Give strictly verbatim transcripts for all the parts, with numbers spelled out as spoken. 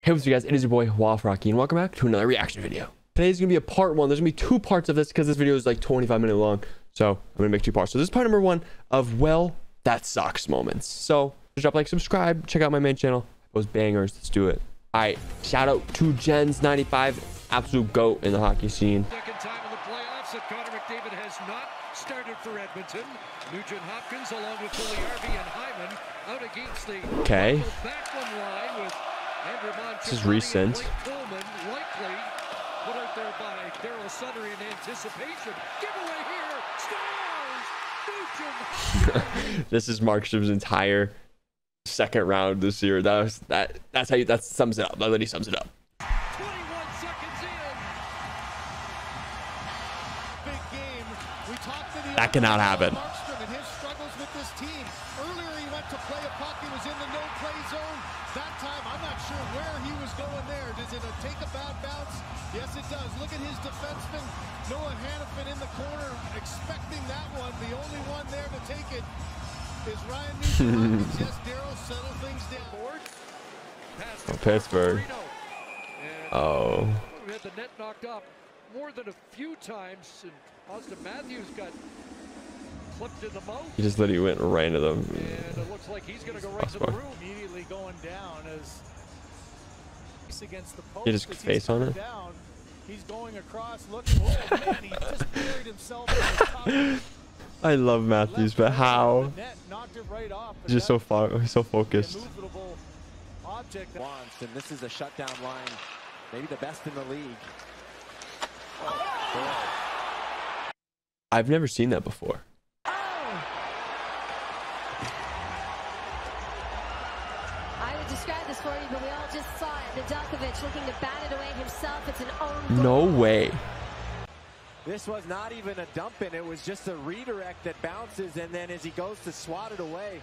Hey, what's up, you guys? It is your boy Waffle Rocky, and welcome back to another reaction video. Today's gonna be a part one. There's gonna be two parts of this because this video is like twenty-five minutes long, so I'm gonna make two parts. So this is part number one of well, that sucks moments. So drop a like, subscribe, check out my main channel. Those bangers. Let's do it. All right, shout out to Jens ninety-five, absolute goat in the hockey scene. Second time in the playoffs that Connor McDavid has not started for Edmonton. Nugent Hopkins along with Puljujärvi and Hyman out against the Okay. Backlund line with Andrew Montour. This is recent. Coleman likely put out there by Daryl Sutter in anticipation. Giveaway here. Stars. Nugent. This is Markstrom's entire second round this year. That was that. That's how you. That sums it up. That literally sums it up. twenty-one seconds in. Big game. We talked to the That cannot happen. Markstrom and his struggles with this team. Earlier he went to play a puck. He was in the no-play zone. That time, I'm not sure where he was going there. Does it a take a bad bounce? Yes, it does. Look at his defenseman, Noah Hannafin in the corner, expecting that one. The only one there to take it is Ryan Nugent. Yes, Daryl, settle things down. Oh, Pittsburgh. Oh. We had the net knocked off more than a few times, and Austin Matthews got clipped in the mouth. He just literally went right into them. And it looks like he's going to go right to the room. Immediately going down as he's against the post. He just face on it. Down. He's going across. Look, oh man, he just buried himself in the top. I love Matthews, but how? Net, knocked it right off. He's just so far. He's so focused. Object wants, and this is a shutdown line, maybe the best in the league. Oh, I've never seen that before. I would describe this for you, but we all just saw it. Nedeljkovic looking to bat it away himself. It's an own goal. No way. this was not even a dump in, it was just a redirect that bounces, and then as he goes to swat it away.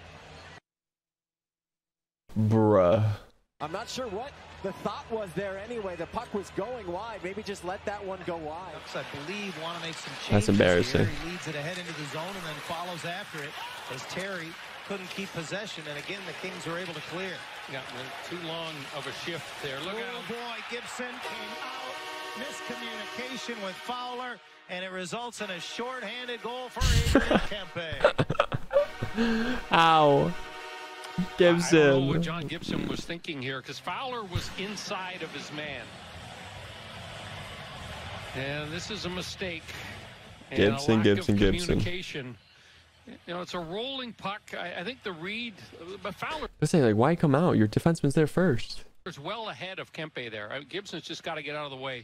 Bruh. I'm not sure what the thought was there anyway. The puck was going wide. Maybe just let that one go wide. I believe want to make some changes. That's embarrassing. Here. He leads it ahead into the zone and then follows after it as Terry couldn't keep possession. And again, the Kings were able to clear. Yeah, too long of a shift there. Look oh out. boy, Gibson came out. Miscommunication with Fowler, and it results in a shorthanded goal for Adrian Kempe. Ow. Gibson. I don't know what John Gibson was thinking here, because Fowler was inside of his man. And this is a mistake. And Gibson, a lack Gibson, of Gibson. communication. You know, it's a rolling puck. I, I think the read, but Fowler I was saying, like, why come out? Your defenseman's there first. is well ahead of Kempe there. Uh, Gibson's just got to get out of the way.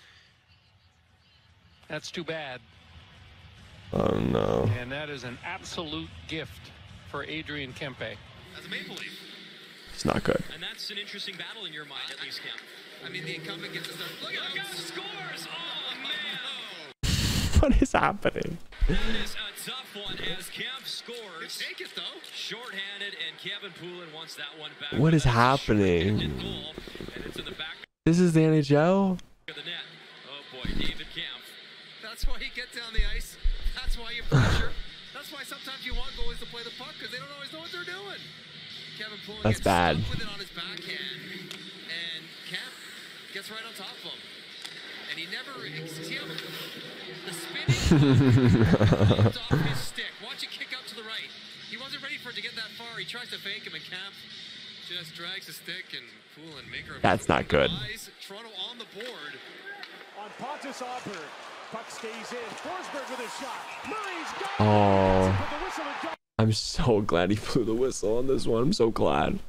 That's too bad. Oh no. And that is an absolute gift for Adrian Kempe. As a Maple Leaf. It's not good. And that's an interesting battle in your mind, at least, Kemp. I mean, the incumbent gets the start. Look at him, scores! Oh, man! What is happening? That is a tough one as Kemp scores. Take it, though. Short-handed, and Kevin Poulin wants that one back. What is happening? Goal, and it's in the back This is the N H L? of the net. Oh, boy, David Kemp. That's why you get down the ice. That's why you pressure. That's why sometimes you want goalies to play the puck, because they don't always know what they're doing. Kevin Poulin That's gets bad. stuck with it on his backhand, and Kemp gets right on top of him. And he never, see him, the spinning leads off his stick. Watch it kick out to the right. He wasn't ready for it to get that far. He tries to fake him, and Kemp just drags the stick, and Poulin maker of That's not good. eyes. Toronto on the board. on Pontus Auburn. Puck stays in. Forsberg with a shot. Murray's got it. Oh. Put the whistle and go. I'm so glad he blew the whistle on this one. I'm so glad.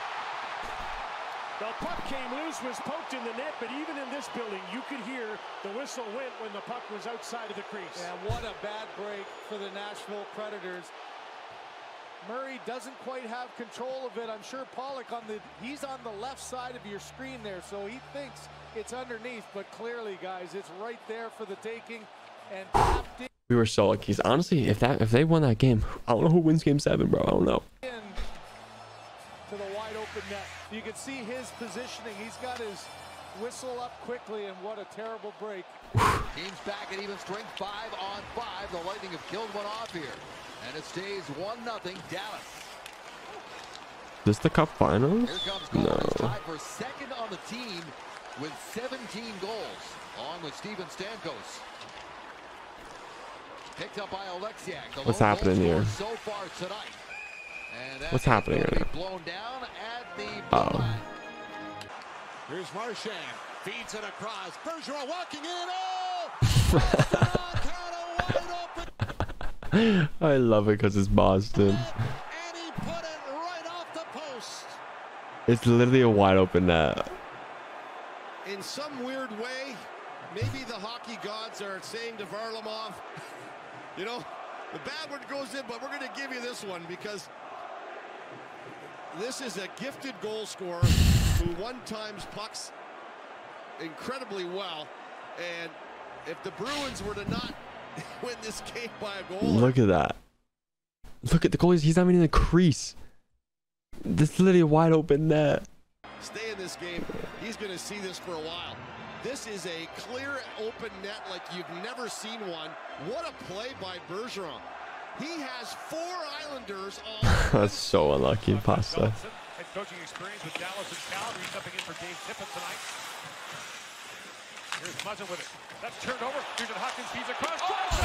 The puck came loose, was poked in the net, but even in this building, you could hear the whistle went when the puck was outside of the crease. And what a bad break for the Nashville Predators. Murray doesn't quite have control of it. I'm sure Pollock on the he's on the left side of your screen there, so he thinks it's underneath, but clearly, guys, it's right there for the taking. And tapped in We were so lucky. Honestly, if that if they won that game, I don't know who wins game seven, bro. I don't know. to the wide open net. You can see his positioning. He's got his whistle up quickly, and what a terrible break. Teams back at even strength, five on five. The Lightning have killed one off here, and it stays one nothing Dallas. this the cup finals? No. Tied for second on the team with seventeen goals, along with Steven Stamkos. Picked up by Oleksiak. What's happening here? So far tonight. And What's happening right now? Blown down at the Oh. Here's Marchand. Feeds it across. Bergeron walking in. Oh! I love it because it's Boston. And he put it right off the post. It's literally a wide open net. In some weird way, maybe the hockey gods are saying to Varlamov, you know, the bad one goes in, but we're going to give you this one because this is a gifted goal scorer who one-times pucks incredibly well. And if the Bruins were to not win this game by a goal... Look at that. Look at the goalies. He's not even in the crease. This is literally a wide open net. Stay in this game. He's going to see this for a while. This is a clear open net like you've never seen one. What a play by Bergeron. He has four Islanders on. That's so unlucky, Pasta. Head coaching experience with Dallas and Calgary, stepping in for Dave Tippett tonight. Here's Muzzin with it. That's turned over. Nugent Hopkins feeds across.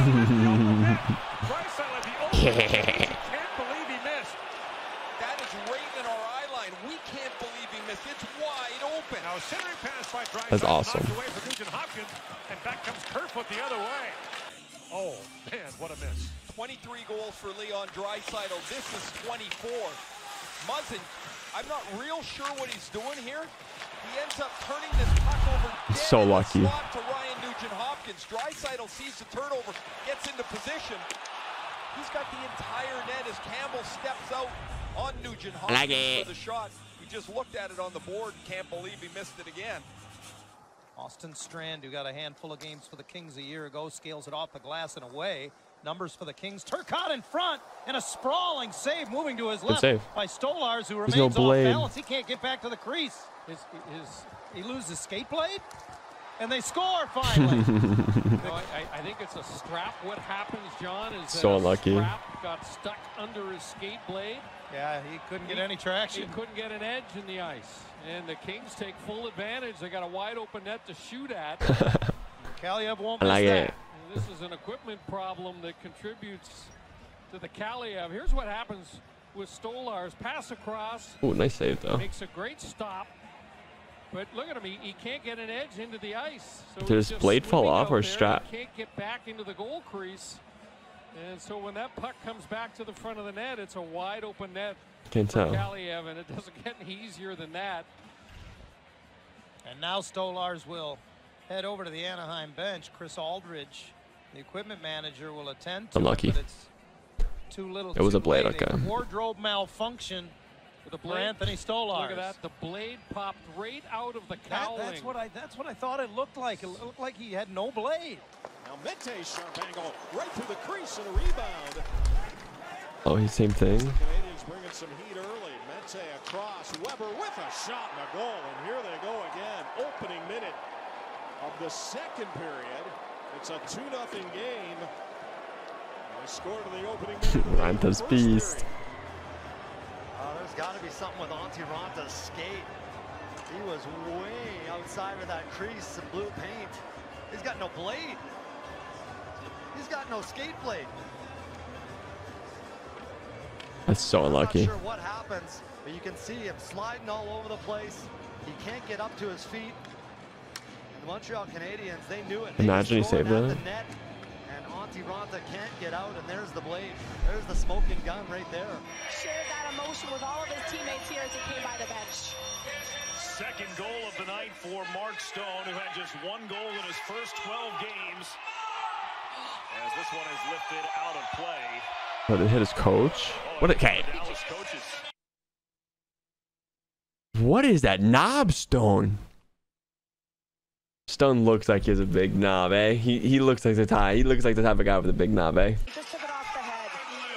Draisaitl at the open net. Can't believe he missed. That is right in our eye line. We can't believe he missed. It's wide open. Now centering pass by Draisaitl. That's awesome. Knocked away for Nugent Hopkins, and back comes Kerfoot the other way. Oh man, what a miss! twenty-three goals for Leon Draisaitl. This is twenty-four. Muzzin, I'm not real sure what he's doing here. He ends up turning this puck over dead So in the lucky. slot to Ryan Nugent-Hopkins. Draisaitl sees the turnover, gets into position. He's got the entire net as Campbell steps out on Nugent-Hopkins like it. for the shot. He just looked at it on the board and can't believe he missed it again. Austin Strand, who got a handful of games for the Kings a year ago, scales it off the glass and away. Numbers for the Kings. Turcotte in front, and a sprawling save moving to his left save. by Stolars, who There's remains no off blade. balance. He can't get back to the crease. His, his, he loses his skate blade, and they score finally. No, I, I think it's a strap. What happens, John, is So that a unlucky. strap got stuck under his skate blade. Yeah, he couldn't get He- any traction. He couldn't get an edge in the ice. And the Kings take full advantage. They got a wide open net to shoot at. Kaliev won't I miss like that. it. This is an equipment problem that contributes to the Kaliev. Here's what happens with Stolars. Pass across. Oh, nice save though. Makes a great stop. But look at him. He, he can't get an edge into the ice. So Did he's his just blade fall swimming off out or there. strap? He can't get back into the goal crease. And so when that puck comes back to the front of the net, it's a wide open net Can't for tell. Kaliev, and it doesn't get any easier than that. And now Stolars will head over to the Anaheim bench. Chris Aldridge, the equipment manager, will attend to Unlucky. it, but it's too little. It was too a blade, late. okay. Wardrobe malfunction With the for blade, Anthony Stolars. Look at that. The blade popped right out of the That, cowling. that's what I. That's what I thought it looked like. It looked like he had no blade. Now Mente's sharp angle right through the crease and a rebound. Oh, he's same thing. Canadians bringing some heat early. Mente across. Weber with a shot and a goal. And here they go again. Opening minute of the second period. It's a two nothing game. They scored in the opening minute. of the Ranta's first beast. period. Uh, there's got to be something with Antti Ranta's skate. He was way outside of that crease and blue paint. He's got no blade. He's got no skate blade. That's so I'm unlucky. not sure what happens, but you can see him sliding all over the place. He can't get up to his feet. And the Montreal Canadiens, they knew it. They Imagine he was throwing saved at that. the net, and Antti Ranta can't get out, and there's the blade. There's the smoking gun right there. Shared that emotion with all of his teammates here as he came by the bench. Second goal of the night for Mark Stone, who had just one goal in his first twelve games. As this one is lifted out of play. What, did it hit his coach? What? Okay. Dallas coaches. What is that knob, Stone? Stone looks like he has a big knob, eh? He he looks like the type. He looks like the type of guy with a big knob, eh? He just took it off the head.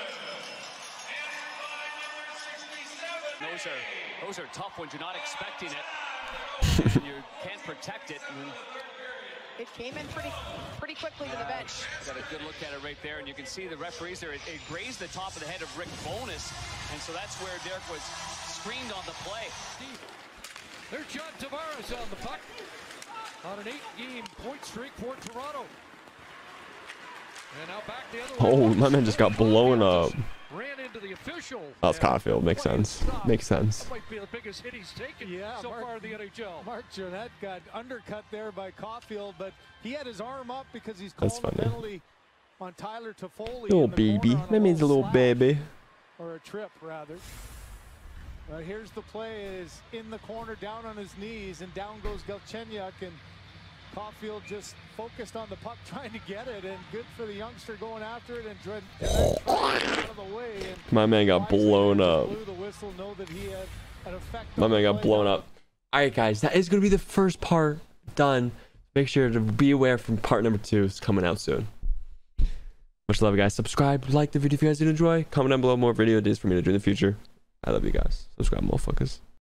Those are those are tough ones. You're not expecting it. You can't protect it. And It came in pretty pretty quickly to the bench. got a good look at it right there, and you can see the referees there. It, it grazed the top of the head of Rick Bowness, and so that's where Derek was screened on the play. There's John Tavares on the puck on an eight-game point streak for Toronto. And now back the other Oh, way. my man just got blown up. Ran into the official. That's Caulfield. Makes sense. Makes sense. That might be the biggest hit he's taken Yeah, so Mark, far in the N H L. Mark Jeanette got undercut there by Caulfield, but he had his arm up because he's That's called a funny. penalty on Tyler Toffoli. Little in the baby. corner on That means a little slap, baby. or a trip rather. Uh, here's the play: is in the corner, down on his knees, and down goes Galchenyuk, and Caulfield just focused on the puck, trying to get it, and good for the youngster going after it, and Jeanette trying to get out of the way. And My man got blown up. blew the whistle, know that he had an effect My on man the got play. blown up. All right, guys, that is going to be the first part done. Make sure to be aware from part number two is coming out soon. Much love, guys. Subscribe, like the video if you guys did enjoy. Comment down below more video ideas for me to do in the future. I love you guys. Subscribe, motherfuckers.